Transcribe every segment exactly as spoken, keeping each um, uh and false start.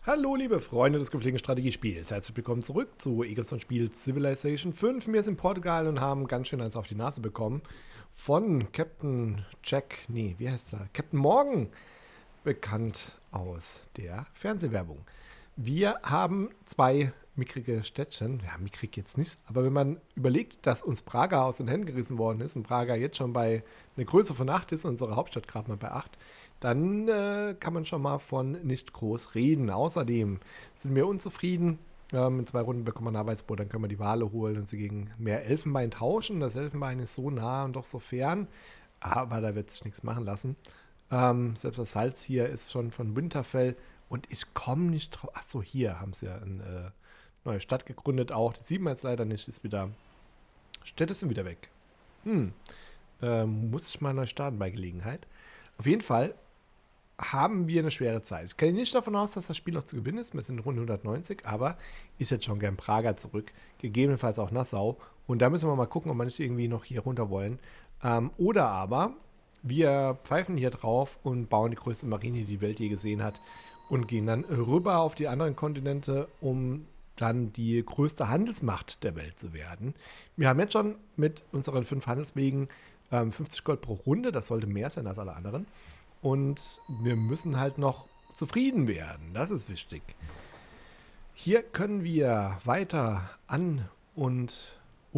Hallo liebe Freunde des gepflegten Strategiespiels, herzlich willkommen zurück zu Egerton Spiel Civilization fünf. Wir sind in Portugal und haben ganz schön eins auf die Nase bekommen von Captain Jack, nee, wie heißt er? Captain Morgan, bekannt aus der Fernsehwerbung. Wir haben zwei mickrige Städtchen, ja mickrig jetzt nicht, aber wenn man überlegt, dass uns Praga aus den Händen gerissen worden ist und Praga jetzt schon bei einer Größe von acht ist, unsere Hauptstadt gerade mal bei acht, dann äh, kann man schon mal von nicht groß reden. Außerdem sind wir unzufrieden. Ähm, in zwei Runden bekommen wir ein Arbeitsboot, dann können wir die Wale holen und sie gegen mehr Elfenbein tauschen. Das Elfenbein ist so nah und doch so fern, aber da wird sich nichts machen lassen. Ähm, selbst das Salz hier ist schon von Winterfell und ich komme nicht drauf. Achso, hier haben sie ja eine äh, neue Stadt gegründet auch. Die sieht man jetzt leider nicht, ist wieder. Städte sind wieder weg. Hm. Ähm, muss ich mal neu starten bei Gelegenheit. Auf jeden Fall haben wir eine schwere Zeit. Ich gehe nicht davon aus, dass das Spiel noch zu gewinnen ist. Wir sind in Runde hundertneunzig, aber ich hätte schon gern Praga zurück. Gegebenenfalls auch Nassau. Und da müssen wir mal gucken, ob wir nicht irgendwie noch hier runter wollen. Ähm, oder aber wir pfeifen hier drauf und bauen die größte Marine, die die Welt je gesehen hat. Und gehen dann rüber auf die anderen Kontinente, um dann die größte Handelsmacht der Welt zu werden. Wir haben jetzt schon mit unseren fünf Handelswegen ähm, fünfzig Gold pro Runde. Das sollte mehr sein als alle anderen. Und wir müssen halt noch zufrieden werden. Das ist wichtig. Hier können wir weiter an- und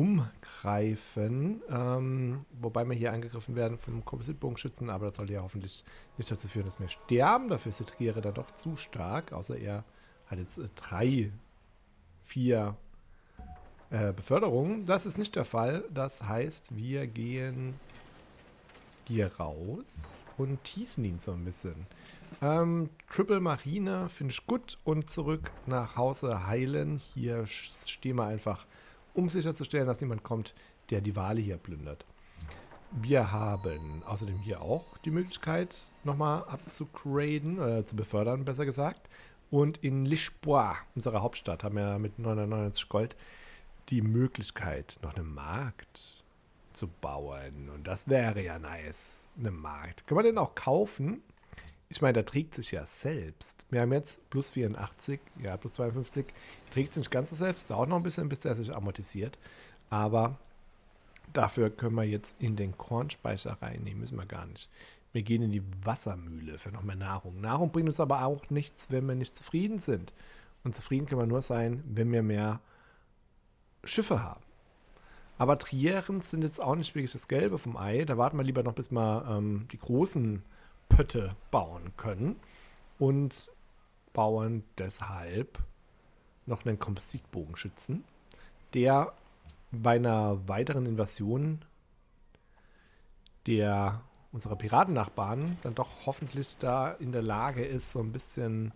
umgreifen. Ähm, wobei wir hier angegriffen werden vom Kompositbogenschützen. Aber das sollte ja hoffentlich nicht dazu führen, dass wir sterben. Dafür ist der Triere dann doch zu stark. Außer er hat jetzt äh, drei, vier äh, Beförderungen. Das ist nicht der Fall. Das heißt, wir gehen hier raus und teasen ihn so ein bisschen. Ähm, Triple Marine finde ich gut und zurück nach Hause heilen. Hier stehen wir einfach, um sicherzustellen, dass niemand kommt, der die Wale hier plündert. Wir haben außerdem hier auch die Möglichkeit, nochmal abzugraden, äh, zu befördern, besser gesagt. Und in Lisboa, unserer Hauptstadt, haben wir mit neunhundertneunundneunzig Gold die Möglichkeit, noch einen Markt zu bauen. Und das wäre ja nice. Eine Markt. Kann man den auch kaufen? Ich meine, der trägt sich ja selbst. Wir haben jetzt plus vierundachtzig, ja, plus zweiundfünfzig. Trägt sich nicht ganz so selbst. Dauert noch ein bisschen, bis der sich amortisiert. Aber dafür können wir jetzt in den Kornspeicher reinnehmen. Müssen wir gar nicht. Wir gehen in die Wassermühle für noch mehr Nahrung. Nahrung bringt uns aber auch nichts, wenn wir nicht zufrieden sind. Und zufrieden können wir nur sein, wenn wir mehr Schiffe haben. Aber Trieren sind jetzt auch nicht wirklich das Gelbe vom Ei. Da warten wir lieber noch, bis wir ähm, die großen Pötte bauen können. Und bauen deshalb noch einen Kompositbogenschützen, der bei einer weiteren Invasion der unserer Piratennachbarn dann doch hoffentlich da in der Lage ist, so ein bisschen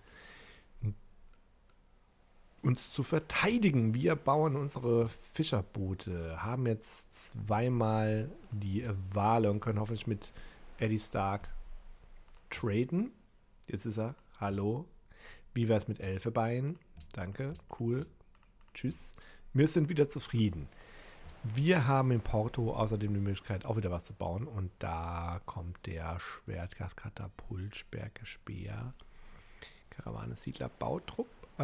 uns zu verteidigen. Wir bauen unsere Fischerboote, haben jetzt zweimal die Wale und können hoffentlich mit Eddie Stark traden. Jetzt ist er. Hallo. Wie wäre es mit Elfenbein? Danke. Cool. Tschüss. Wir sind wieder zufrieden. Wir haben in Porto außerdem die Möglichkeit, auch wieder was zu bauen. Und da kommt der Schwertgaskatapult, Sperke, Speer, Karawane, Siedler, Bautrupp.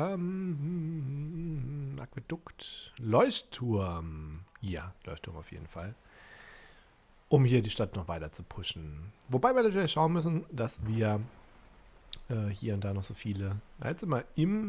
Ähm, Aquädukt, Leuchtturm. Ja, Leuchtturm auf jeden Fall. Um hier die Stadt noch weiter zu pushen. Wobei wir natürlich schauen müssen, dass wir äh, hier und da noch so viele. Jetzt sind wir im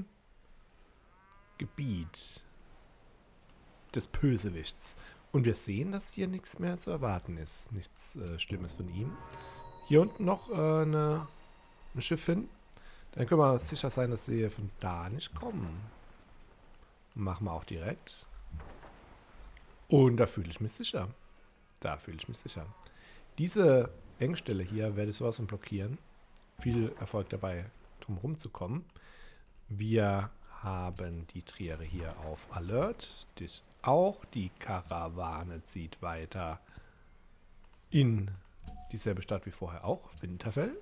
Gebiet des Bösewichts. Und wir sehen, dass hier nichts mehr zu erwarten ist. Nichts äh, Schlimmes von ihm. Hier unten noch äh, eine, ein Schiff hin. Dann können wir sicher sein, dass sie von da nicht kommen. Machen wir auch direkt. Und da fühle ich mich sicher. Da fühle ich mich sicher. Diese Engstelle hier werde ich sowas von blockieren. Viel Erfolg dabei, drum rumzukommen. Wir haben die Triere hier auf Alert. Das auch. Die Karawane zieht weiter in dieselbe Stadt wie vorher auch. Winterfell.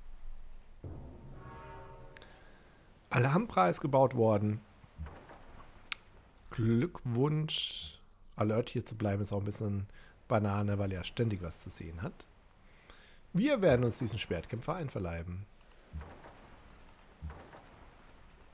Alhambra ist gebaut worden. Glückwunsch. Alert hier zu bleiben ist auch ein bisschen Banane, weil er ständig was zu sehen hat. Wir werden uns diesen Schwertkämpfer einverleiben.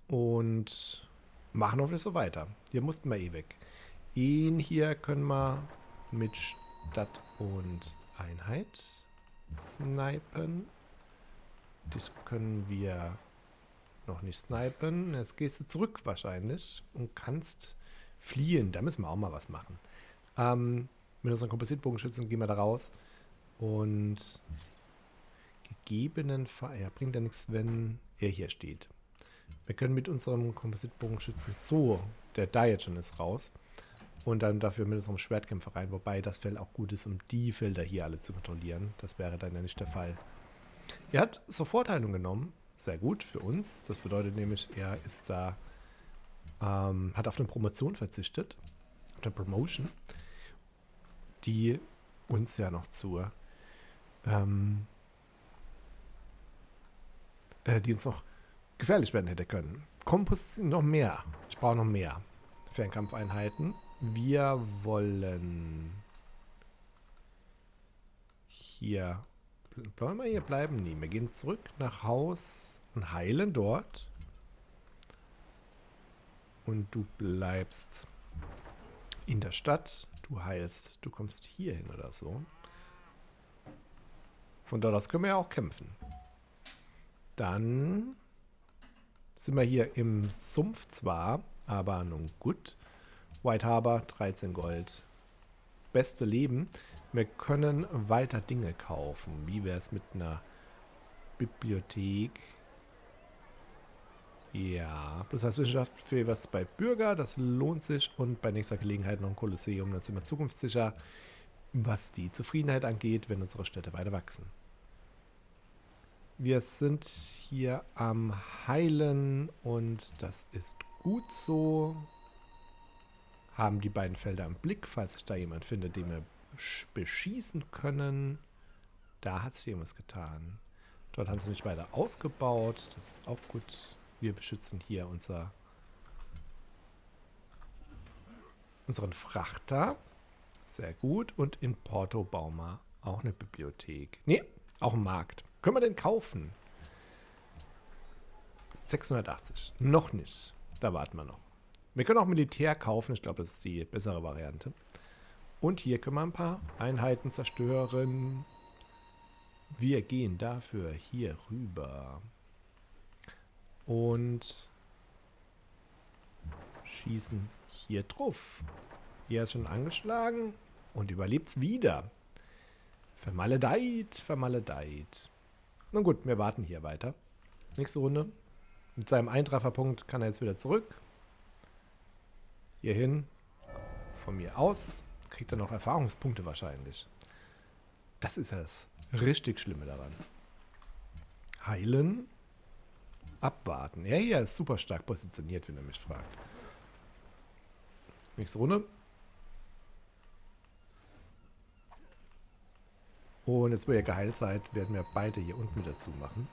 Und machen hoffentlich so weiter. Hier mussten wir eh weg. Ihn hier können wir mit Stadt und Einheit snipen. Das können wir noch nicht snipen. Jetzt gehst du zurück wahrscheinlich und kannst fliehen. Da müssen wir auch mal was machen. Ähm, mit unseren Kompositbogenschützen gehen wir da raus. Und gegebenenfalls, ja, bringt ja nichts, wenn er hier steht. Wir können mit unserem Kompositbogenschützen so, der da jetzt schon ist, raus. Und dann dafür mit unserem Schwertkämpfer rein. Wobei das Feld auch gut ist, um die Felder hier alle zu kontrollieren. Das wäre dann ja nicht der Fall. Er hat Sofortheilung genommen. Sehr gut für uns. Das bedeutet nämlich, er ist da, ähm, hat auf eine Promotion verzichtet. Auf eine Promotion. Die uns ja noch zur, ähm, äh, die uns noch gefährlich werden hätte können. Kompost noch mehr. Ich brauche noch mehr Fernkampfeinheiten. Wir wollen hier, wollen wir hier bleiben? Nee, wir gehen zurück nach Haus und heilen dort. Und du bleibst in der Stadt. Du heilst, du kommst hier hin oder so. Von dort aus können wir ja auch kämpfen. Dann sind wir hier im Sumpf zwar, aber nun gut. White Harbor, dreizehn Gold. Beste Leben. Wir können weiter Dinge kaufen. Wie wäre es mit einer Bibliothek? Ja, das heißt Wissenschaft für was bei Bürger, das lohnt sich. Und bei nächster Gelegenheit noch ein Kolosseum, dann sind wir zukunftssicher, was die Zufriedenheit angeht, wenn unsere Städte weiter wachsen. Wir sind hier am Heilen und das ist gut so. Haben die beiden Felder im Blick, falls sich da jemand findet, den wir beschießen können. Da hat sich irgendwas getan. Dort haben sie nicht weiter ausgebaut. Das ist auch gut. Wir beschützen hier unser, unseren Frachter. Sehr gut. Und in Porto bauen wir auch eine Bibliothek. Nee, auch einen Markt. Können wir den kaufen? sechshundertachtzig. Noch nicht. Da warten wir noch. Wir können auch Militär kaufen. Ich glaube, das ist die bessere Variante. Und hier können wir ein paar Einheiten zerstören. Wir gehen dafür hier rüber. Und schießen hier drauf. Hier ist schon angeschlagen und überlebt es wieder. Vermaledeit, vermaledeit. Na gut, wir warten hier weiter. Nächste Runde. Mit seinem Eintrefferpunkt kann er jetzt wieder zurück. Hierhin. Von mir aus. Kriegt er noch Erfahrungspunkte wahrscheinlich. Das ist das richtig Schlimme daran. Heilen. Abwarten. Er hier ist super stark positioniert, wenn er mich fragt. Nächste Runde. Und jetzt, wo ihr geheilt seid, werden wir beide hier unten mit dazu machen.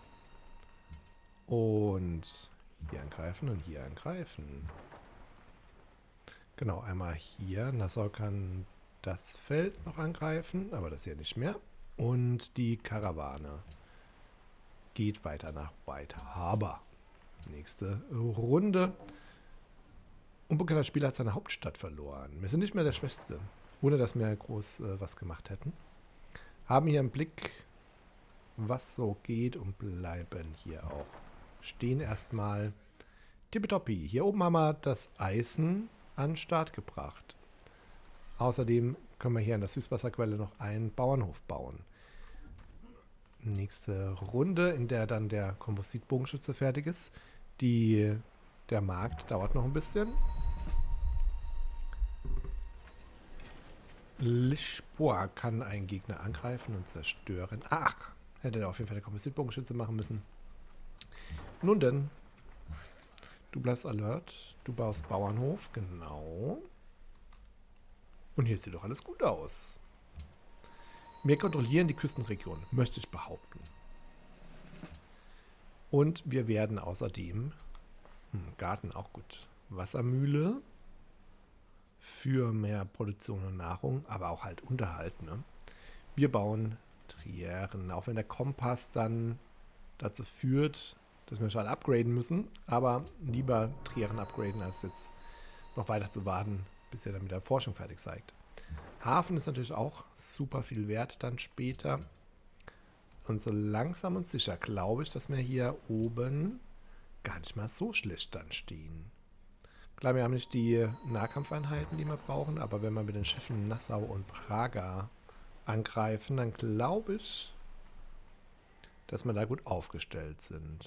Und hier angreifen und hier angreifen. Genau, einmal hier. Nassau kann das Feld noch angreifen, aber das hier nicht mehr. Und die Karawane geht weiter nach White Harbor. Nächste Runde. Unbekannter Spieler hat seine Hauptstadt verloren. Wir sind nicht mehr der Schwächste, ohne dass wir groß äh, was gemacht hätten. Haben hier im Blick, was so geht und bleiben hier auch stehen erstmal tippitoppi. Hier oben haben wir das Eisen an den Start gebracht. Außerdem können wir hier an der Süßwasserquelle noch einen Bauernhof bauen. Nächste Runde, in der dann der Kompositbogenschütze fertig ist. Die, der Markt dauert noch ein bisschen. Lisboa kann einen Gegner angreifen und zerstören. Ach, hätte er auf jeden Fall der Kompositbogenschütze machen müssen. Nun denn, du bleibst alert. Du baust Bauernhof, genau. Und hier sieht doch alles gut aus. Wir kontrollieren die Küstenregion, möchte ich behaupten. Und wir werden außerdem, hm, Garten auch gut, Wassermühle für mehr Produktion und Nahrung, aber auch halt Unterhalt. Ne? Wir bauen Trieren, auch wenn der Kompass dann dazu führt, dass wir schon upgraden müssen. Aber lieber Trieren upgraden, als jetzt noch weiter zu warten, bis ihr dann mit der Forschung fertig seid. Hafen ist natürlich auch super viel wert dann später. Und so langsam und sicher glaube ich, dass wir hier oben gar nicht mal so schlecht dann stehen. Klar, wir haben nicht die Nahkampfeinheiten, die wir brauchen, aber wenn wir mit den Schiffen Nassau und Praga angreifen, dann glaube ich, dass wir da gut aufgestellt sind.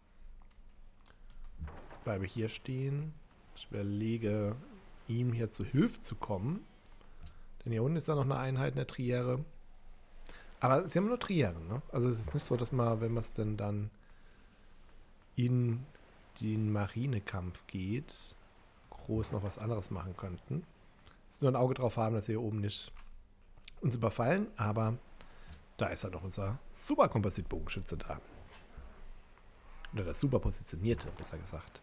Ich bleibe hier stehen. Ich überlege, ihm hier zu Hilfe zu kommen. Denn hier unten ist ja noch eine Einheit in der Triere. Aber sie haben nur Trieren, ne? Also es ist nicht so, dass man, wenn man es denn dann in den Marinekampf geht, groß noch was anderes machen könnten. Dass wir nur ein Auge drauf haben, dass wir hier oben nicht uns überfallen, aber da ist ja noch unser super Kompositbogenschütze da. Oder das super positionierte, besser gesagt.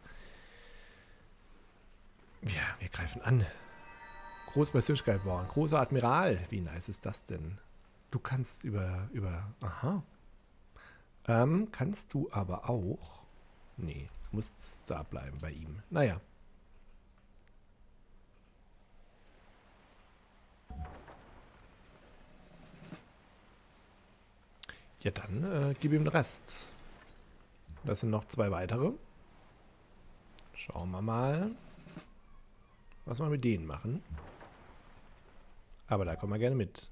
Ja, wir greifen an. Großpersönlichkeit bauen. Großer Admiral. Wie nice ist das denn? Du kannst über, über, aha. Ähm, kannst du aber auch, nee, musst da bleiben bei ihm. Naja. Ja, dann äh, gib ihm den Rest. Das sind noch zwei weitere. Schauen wir mal, was wir mit denen machen. Aber da kommen wir gerne mit.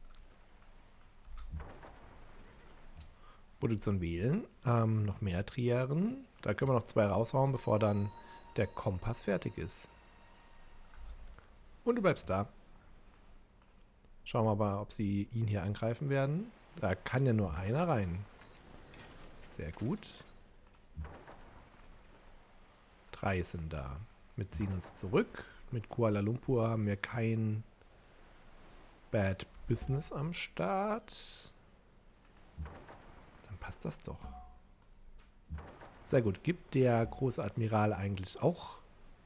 Produktion wählen. Ähm, noch mehr Trieren. Da können wir noch zwei raushauen, bevor dann der Kompass fertig ist. Und du bleibst da. Schauen wir mal, ob sie ihn hier angreifen werden. Da kann ja nur einer rein. Sehr gut. Drei sind da. Wir ziehen uns zurück. Mit Kuala Lumpur haben wir kein Bad Business am Start. Dann passt das doch. Sehr gut. Gibt der große Admiral eigentlich auch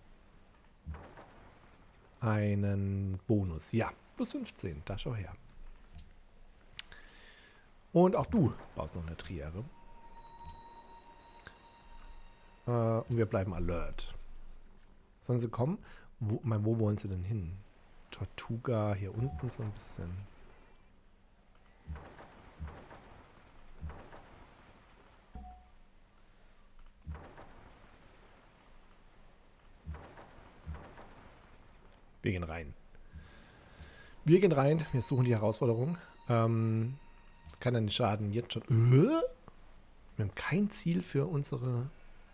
einen Bonus? Ja, plus fünfzehn. Da schau her. Und auch du baust noch eine Triere. Äh, und wir bleiben alert. Sollen sie kommen? Wo, mein, wo wollen sie denn hin? Tortuga hier unten so ein bisschen. Wir gehen rein. Wir gehen rein. Wir suchen die Herausforderung. Ähm, kann ja nicht schaden. Jetzt schon. Äh? Wir haben kein Ziel für unsere...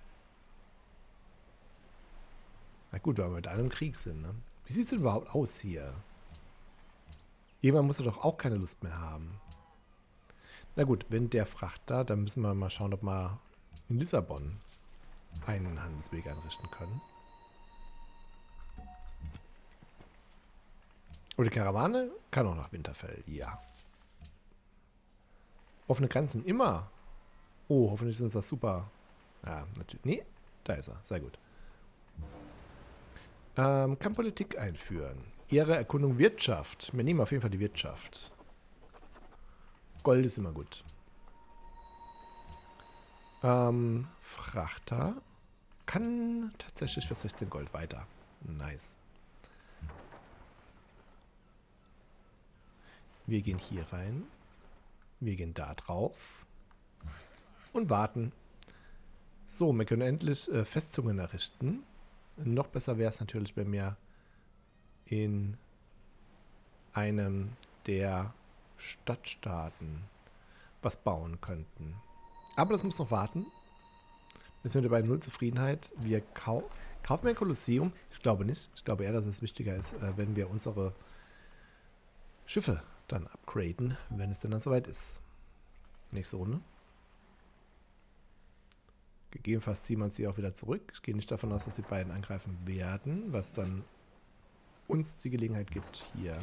Na gut, weil wir mit einem Krieg sind, ne? Wie sieht es denn überhaupt aus hier? Jemand muss ja doch auch keine Lust mehr haben. Na gut, wenn der Frachter, dann müssen wir mal schauen, ob wir in Lissabon einen Handelsweg einrichten können. Und die Karawane kann auch nach Winterfell, ja. Offene Grenzen immer. Oh, hoffentlich sind das super. Ja, natürlich. Nee, da ist er. Sehr gut. Ähm, kann Politik einführen. Ehre, Erkundung, Wirtschaft. Wir nehmen auf jeden Fall die Wirtschaft. Gold ist immer gut. Ähm, Frachter. Kann tatsächlich für sechzehn Gold weiter. Nice. Wir gehen hier rein. Wir gehen da drauf. Und warten. So, wir können endlich äh, Festungen errichten. Noch besser wäre es natürlich, wenn wir in einem der Stadtstaaten was bauen könnten. Aber das muss noch warten. Wir sind bei null Zufriedenheit. Wir kau kaufen wir ein Kolosseum? Ich glaube nicht. Ich glaube eher, dass es wichtiger ist, äh, wenn wir unsere Schiffe dann upgraden, wenn es denn dann soweit ist. Nächste Runde. Gegebenenfalls ziehen wir uns die auch wieder zurück. Ich gehe nicht davon aus, dass die beiden angreifen werden, was dann uns die Gelegenheit gibt, hier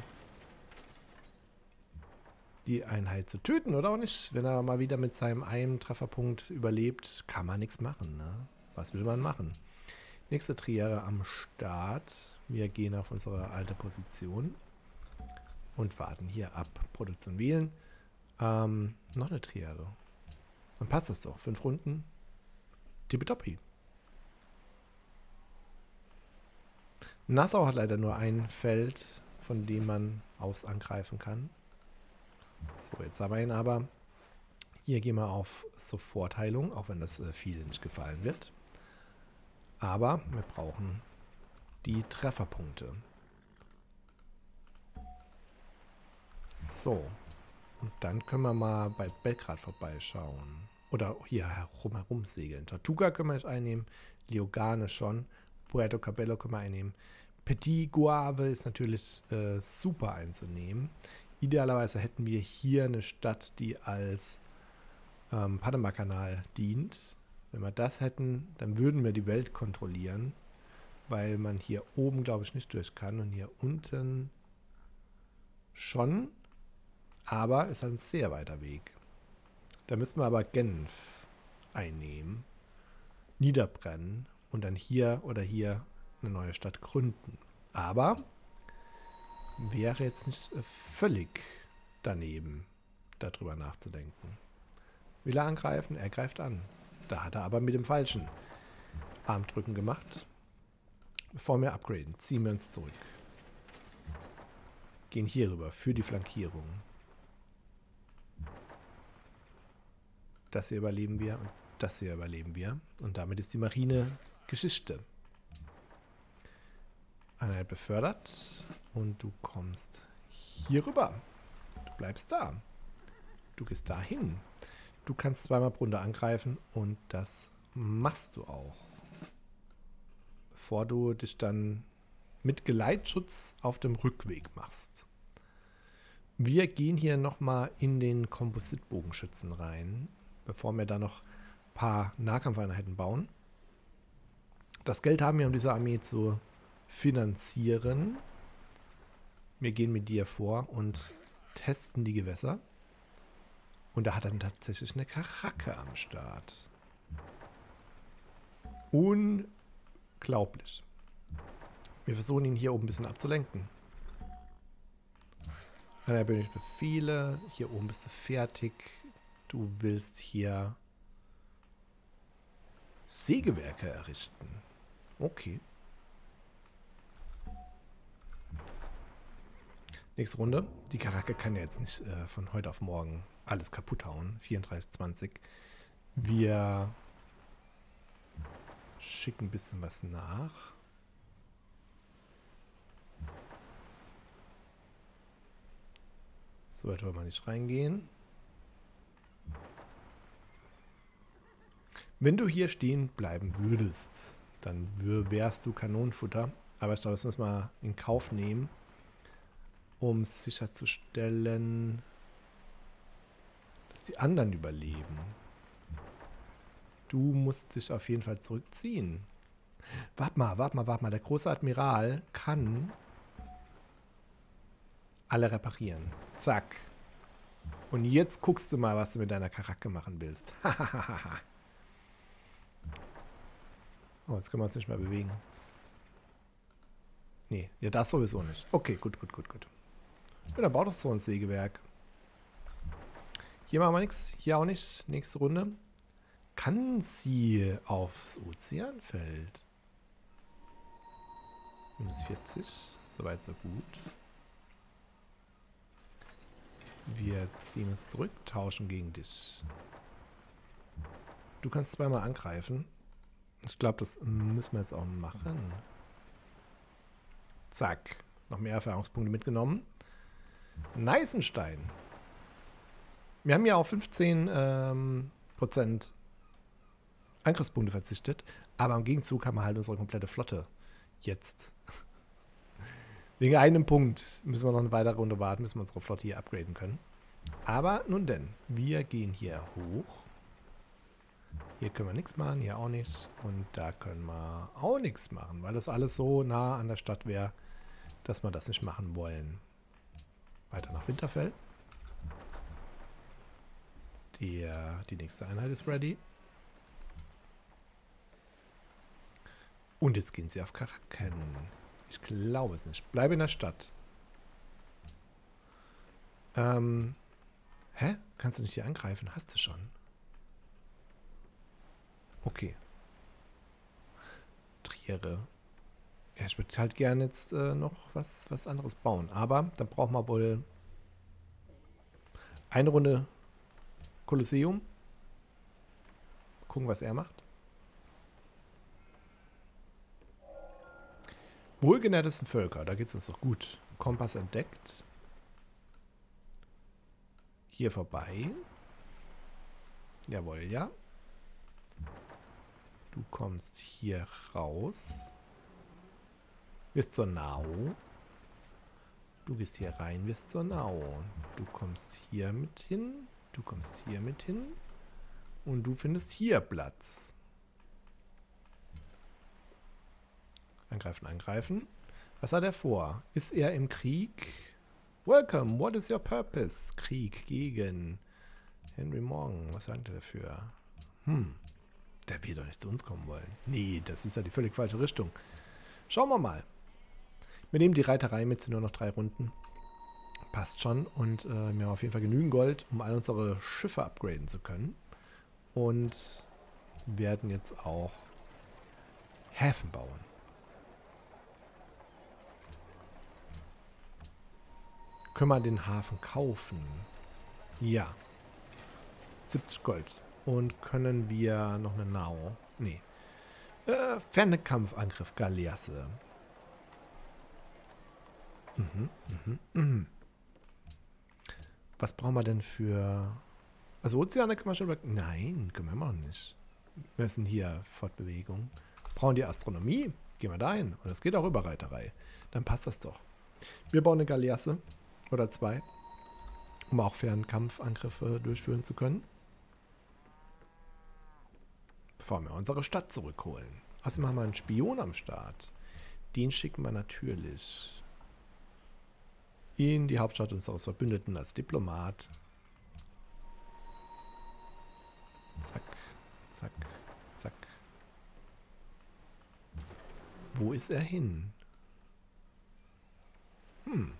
die Einheit zu töten, oder auch nicht. Wenn er mal wieder mit seinem einen Trefferpunkt überlebt, kann man nichts machen, ne? Was will man machen? Nächste Triere am Start. Wir gehen auf unsere alte Position und warten hier ab. Produktion wählen. Ähm, noch eine Triere. Dann passt das doch. Fünf Runden. Tippitoppi. Nassau hat leider nur ein Feld, von dem man aus angreifen kann. So, jetzt haben wir ihn aber. Hier gehen wir auf Sofortheilung, auch wenn das äh, vielen nicht gefallen wird. Aber wir brauchen die Trefferpunkte. So. Und dann können wir mal bei Belgrad vorbeischauen. Oder hier herum, herum segeln. Tortuga können wir nicht einnehmen. Liogane schon. Puerto Cabello können wir einnehmen. Petit Guave ist natürlich äh, super einzunehmen. Idealerweise hätten wir hier eine Stadt, die als ähm, Panama-Kanal dient. Wenn wir das hätten, dann würden wir die Welt kontrollieren, weil man hier oben, glaube ich, nicht durch kann und hier unten schon, aber ist ein sehr weiter Weg. Da müssen wir aber Genf einnehmen, niederbrennen und dann hier oder hier eine neue Stadt gründen. Aber wäre jetzt nicht völlig daneben, darüber nachzudenken. Will er angreifen? Er greift an. Da hat er aber mit dem falschen Armdrücken gemacht. Bevor wir upgraden, ziehen wir uns zurück. Gehen hier rüber für die Flankierung. Das hier überleben wir und das hier überleben wir. Und damit ist die Marine Geschichte. Einheit befördert und du kommst hier rüber. Du bleibst da. Du gehst dahin. Du kannst zweimal pro Runde angreifen und das machst du auch. Bevor du dich dann mit Geleitschutz auf dem Rückweg machst. Wir gehen hier nochmal in den Kompositbogenschützen rein, bevor wir da noch ein paar Nahkampfeinheiten bauen. Das Geld haben wir, um diese Armee zu finanzieren. Wir gehen mit dir vor und testen die Gewässer. Und da hat er dann tatsächlich eine Karacke am Start. Unglaublich. Wir versuchen ihn hier oben ein bisschen abzulenken. Dann bin ich Befehle. Hier oben bist du fertig. Du willst hier Sägewerke errichten. Okay. Nächste Runde. Die Karacke kann ja jetzt nicht äh, von heute auf morgen alles kaputt hauen. vierunddreißig zwanzig. Wir schicken ein bisschen was nach. So weit wollen wir nicht reingehen. Wenn du hier stehen bleiben würdest, dann wärst du Kanonenfutter. Aber ich glaube, das müssen wir in Kauf nehmen, um sicherzustellen, dass die anderen überleben. Du musst dich auf jeden Fall zurückziehen. Warte mal, warte mal, warte mal. Der große Admiral kann alle reparieren. Zack. Und jetzt guckst du mal, was du mit deiner Karacke machen willst. Oh, jetzt können wir uns nicht mehr bewegen. Nee, ja, das sowieso nicht. Okay, gut, gut, gut, gut. Ja, dann baut doch so ein Sägewerk. Hier machen wir nichts, hier auch nicht. Nächste Runde. Kann sie aufs Ozeanfeld? Minus vierzig. Soweit, so gut. Wir ziehen uns zurück, tauschen gegen dich. Du kannst zweimal angreifen. Ich glaube, das müssen wir jetzt auch machen. Zack. Noch mehr Erfahrungspunkte mitgenommen. Neisenstein. Wir haben ja auf fünfzehn ähm, Prozent Angriffspunkte verzichtet, aber im Gegenzug haben wir halt unsere komplette Flotte jetzt. Wegen einem Punkt müssen wir noch eine weitere Runde warten, bis wir unsere Flotte hier upgraden können. Aber nun denn, wir gehen hier hoch. Hier können wir nichts machen, hier auch nicht. Und da können wir auch nichts machen, weil das alles so nah an der Stadt wäre, dass wir das nicht machen wollen. Weiter nach Winterfell. Die, die nächste Einheit ist ready. Und jetzt gehen sie auf Karaken. Ich glaube es nicht. Bleibe in der Stadt. Ähm. Hä? Kannst du nicht hier angreifen? Hast du schon. Okay. Quartiere. Ja, ich würde halt gerne jetzt äh, noch was, was anderes bauen. Aber dann brauchen wir wohl eine Runde Kolosseum. Gucken, was er macht. Wohlgenährtesten Völker, da geht es uns doch gut. Kompass entdeckt. Hier vorbei. Jawohl, ja. Du kommst hier raus. Wirst zur Nau. Du gehst hier rein, wirst zur Nau. Du kommst hier mit hin. Du kommst hier mit hin. Und du findest hier Platz. Angreifen, angreifen. Was hat er vor? Ist er im Krieg? Welcome, what is your purpose? Krieg gegen Henry Morgan. Was sagt er dafür? Hm, der wird doch nicht zu uns kommen wollen. Nee, das ist ja die völlig falsche Richtung. Schauen wir mal. Wir nehmen die Reiterei mit, sind nur noch drei Runden. Passt schon. Und äh, wir haben auf jeden Fall genügend Gold, um all unsere Schiffe upgraden zu können. Und werden jetzt auch Häfen bauen. Können wir den Hafen kaufen? Ja. siebzig Gold. Und können wir noch eine Nau? Nee. Äh, ferne Kampfangriff Galeasse. Mhm, mhm, mhm. Was brauchen wir denn für... Also Ozeane können wir schon... Nein, können wir immer noch nicht. Wir müssen hier Fortbewegung. Brauchen die Astronomie? Gehen wir da hin. Und das geht auch über Reiterei. Dann passt das doch. Wir bauen eine Galeasse. Oder zwei. Um auch Fernkampfangriffe durchführen zu können. Bevor wir unsere Stadt zurückholen. Außerdem haben wir einen Spion am Start. Den schicken wir natürlich in die Hauptstadt unseres Verbündeten als Diplomat. Zack, zack, zack. Wo ist er hin? Hm.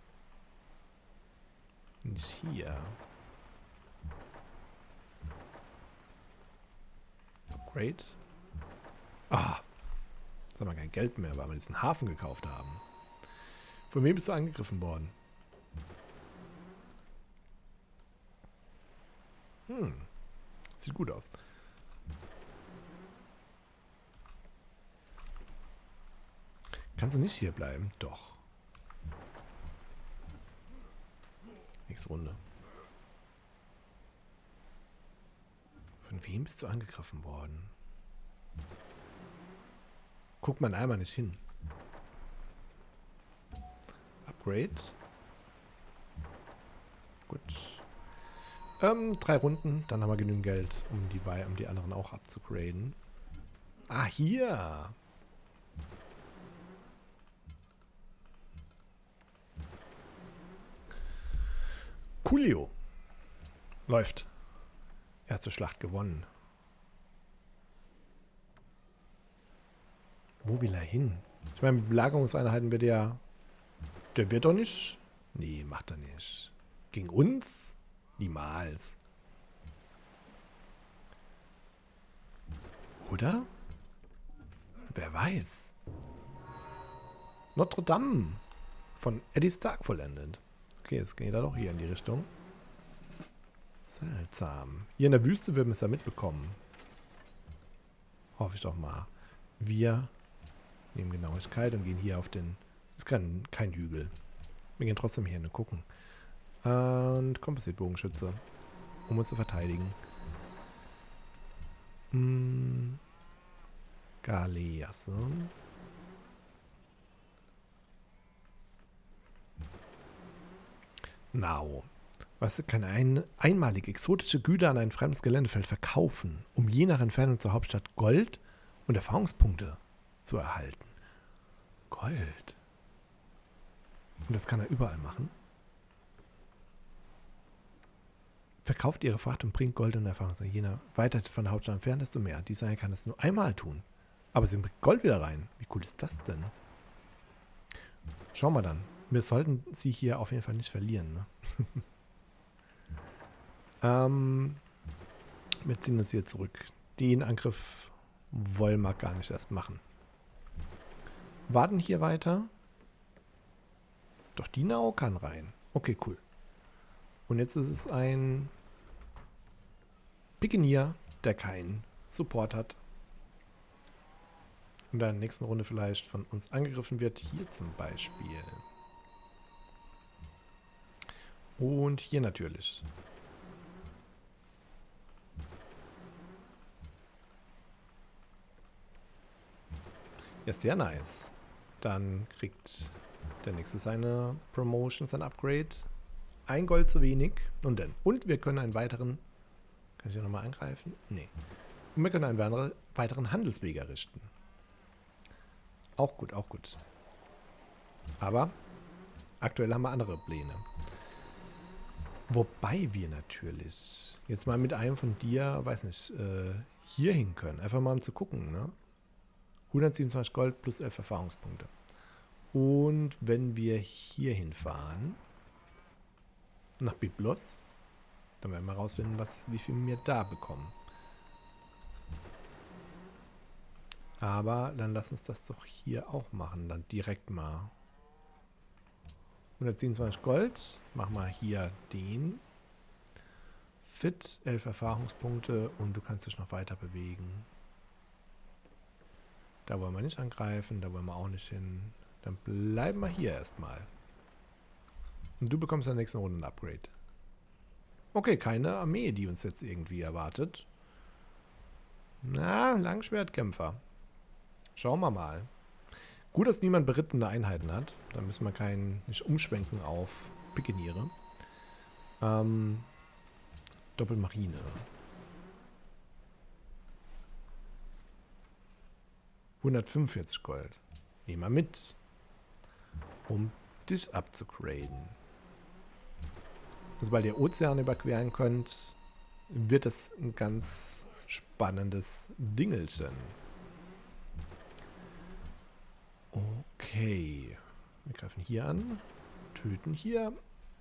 Nicht hier. Upgrade. Ah. Jetzt haben wir kein Geld mehr, weil wir diesen Hafen gekauft haben. Von wem bist du angegriffen worden? Hm. Sieht gut aus. Kannst du nicht hier bleiben? Doch. Nächste Runde. Von wem bist du angegriffen worden? Guckt man einmal nicht hin. Upgrade. Gut. Ähm, drei Runden, dann haben wir genügend Geld, um die, um die anderen auch abzugraden. Ah, hier. Coolio. Läuft. Erste Schlacht gewonnen. Wo will er hin? Ich meine, mit Belagerungseinheiten wird er... Der wird doch nicht... Nee, macht er nicht. Gegen uns? Niemals. Oder? Wer weiß. Notre Dame. Von Eddie Stark vollendet. Okay, jetzt geht er doch hier in die Richtung. Seltsam. Hier in der Wüste würden wir es ja mitbekommen. Hoffe ich doch mal. Wir nehmen Genauigkeit und gehen hier auf den... Ist kein, kein Hügel. Wir gehen trotzdem hier hin und gucken. Und Kompositbogenschütze. Um uns zu verteidigen. Hm. Galeasse. Nau. Was kann ein einmalig exotische Güter an ein fremdes Geländefeld verkaufen, um je nach Entfernung zur Hauptstadt Gold und Erfahrungspunkte zu erhalten? Gold. Und das kann er überall machen. Verkauft ihre Fracht und bringt Gold und Erfahrung. Je nach weiter von der Hauptstadt entfernt, desto mehr. Dieser kann das nur einmal tun. Aber sie bringt Gold wieder rein. Wie cool ist das denn? Schauen wir dann. Wir sollten sie hier auf jeden Fall nicht verlieren. Ne? ähm, wir ziehen uns hier zurück. Den Angriff wollen wir gar nicht erst machen. Warten hier weiter. Doch die Nao kann rein. Okay, cool. Und jetzt ist es ein Pikenier, der keinen Support hat. Und dann in der nächsten Runde vielleicht von uns angegriffen wird. Hier zum Beispiel. Und hier natürlich. Ja, sehr nice. Dann kriegt der nächste seine Promotion, sein Upgrade. Ein Gold zu wenig. Und dann. Und wir können einen weiteren. Kann ich hier nochmal angreifen? Nee. Und wir können einen weiteren Handelsweg errichten. Auch gut, auch gut. Aber aktuell haben wir andere Pläne. Wobei wir natürlich jetzt mal mit einem von dir, weiß nicht, äh, hier hin können. Einfach mal um zu gucken, ne? hundertsiebenundzwanzig Gold plus elf Erfahrungspunkte. Und wenn wir hier hinfahren, nach Byblos, dann werden wir rausfinden, was, wie viel wir da bekommen. Aber dann lass uns das doch hier auch machen, dann direkt mal. hundertsiebenundzwanzig Gold, machen wir hier den. Fit, elf Erfahrungspunkte und du kannst dich noch weiter bewegen. Da wollen wir nicht angreifen, da wollen wir auch nicht hin. Dann bleiben wir hier erstmal. Und du bekommst in der nächsten Runde ein Upgrade. Okay, keine Armee, die uns jetzt irgendwie erwartet. Na, Langschwertkämpfer. Schauen wir mal. Gut, dass niemand berittene Einheiten hat. Da müssen wir keinen, nicht umschwenken auf Pikeniere. Ähm, Doppelmarine. hundertfünfundvierzig Gold. Nehmen wir mit. Um dich abzugraden. Sobald ihr Ozean überqueren könnt, wird es ein ganz spannendes Dingelchen. Okay. Wir greifen hier an. Töten hier.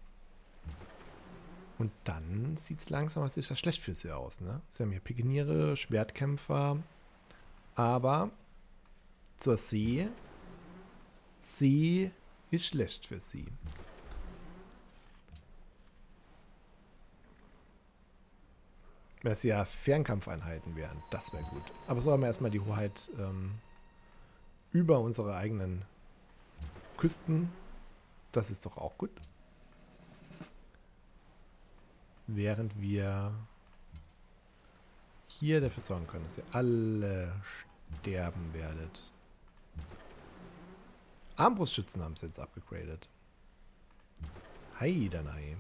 Und dann sieht es langsam was sicher schlecht für sie aus, ne? Sie haben hier Pikeniere, Schwertkämpfer. Aber zur See. See ist schlecht für sie. Wenn es ja Fernkampfeinheiten wären, das wäre gut. Aber so haben wir erstmal die Hoheit ähm, über unsere eigenen Küsten. Das ist doch auch gut. Während wir hier dafür sorgen können, dass ihr alle sterben werdet. Armbrustschützen haben sie jetzt abgegradet. Hi, Danai.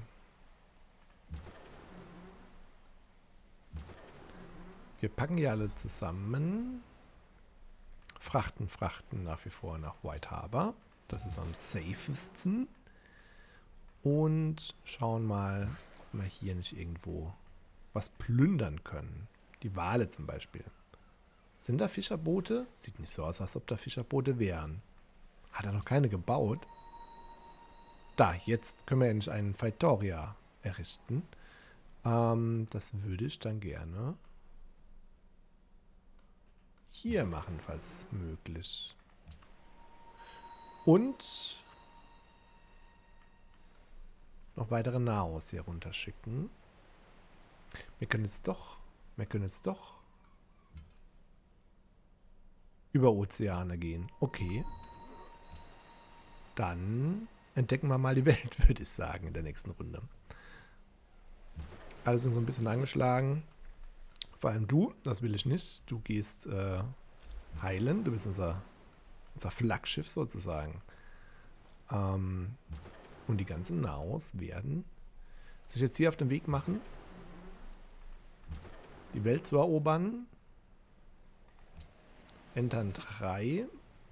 Wir packen die alle zusammen. Frachten, frachten nach wie vor nach White Harbor. Das ist am safesten. Und schauen mal, ob wir hier nicht irgendwo was plündern können. Die Wale zum Beispiel. Sind da Fischerboote? Sieht nicht so aus, als ob da Fischerboote wären. Hat er noch keine gebaut? Da, jetzt können wir endlich einen Faitoria errichten. Ähm, das würde ich dann gerne hier machen, falls möglich. Und noch weitere Naos hier runterschicken. Wir können jetzt doch, wir können jetzt doch über Ozeane gehen. Okay. Dann entdecken wir mal die Welt, würde ich sagen, in der nächsten Runde. Alle sind so ein bisschen angeschlagen. Vor allem du, das will ich nicht. Du gehst äh, heilen. Du bist unser, unser Flaggschiff sozusagen. Ähm, und die ganzen Naos werden sich jetzt hier auf den Weg machen, die Welt zu erobern. Entern drei.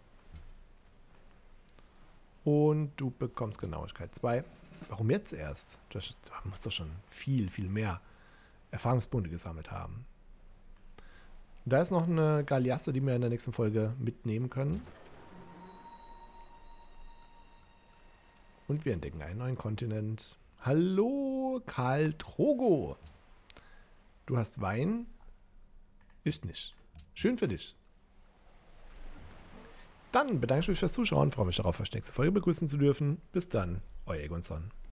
Und du bekommst Genauigkeit zwei. Warum jetzt erst? Du musst doch schon viel, viel mehr Erfahrungspunkte gesammelt haben. Da ist noch eine Galeasse, die wir in der nächsten Folge mitnehmen können. Und wir entdecken einen neuen Kontinent. Hallo, Karl Drogo. Du hast Wein? Ich nicht. Schön für dich. Dann bedanke ich mich fürs Zuschauen, freue mich darauf, euch nächste Folge begrüßen zu dürfen. Bis dann, euer Egonson.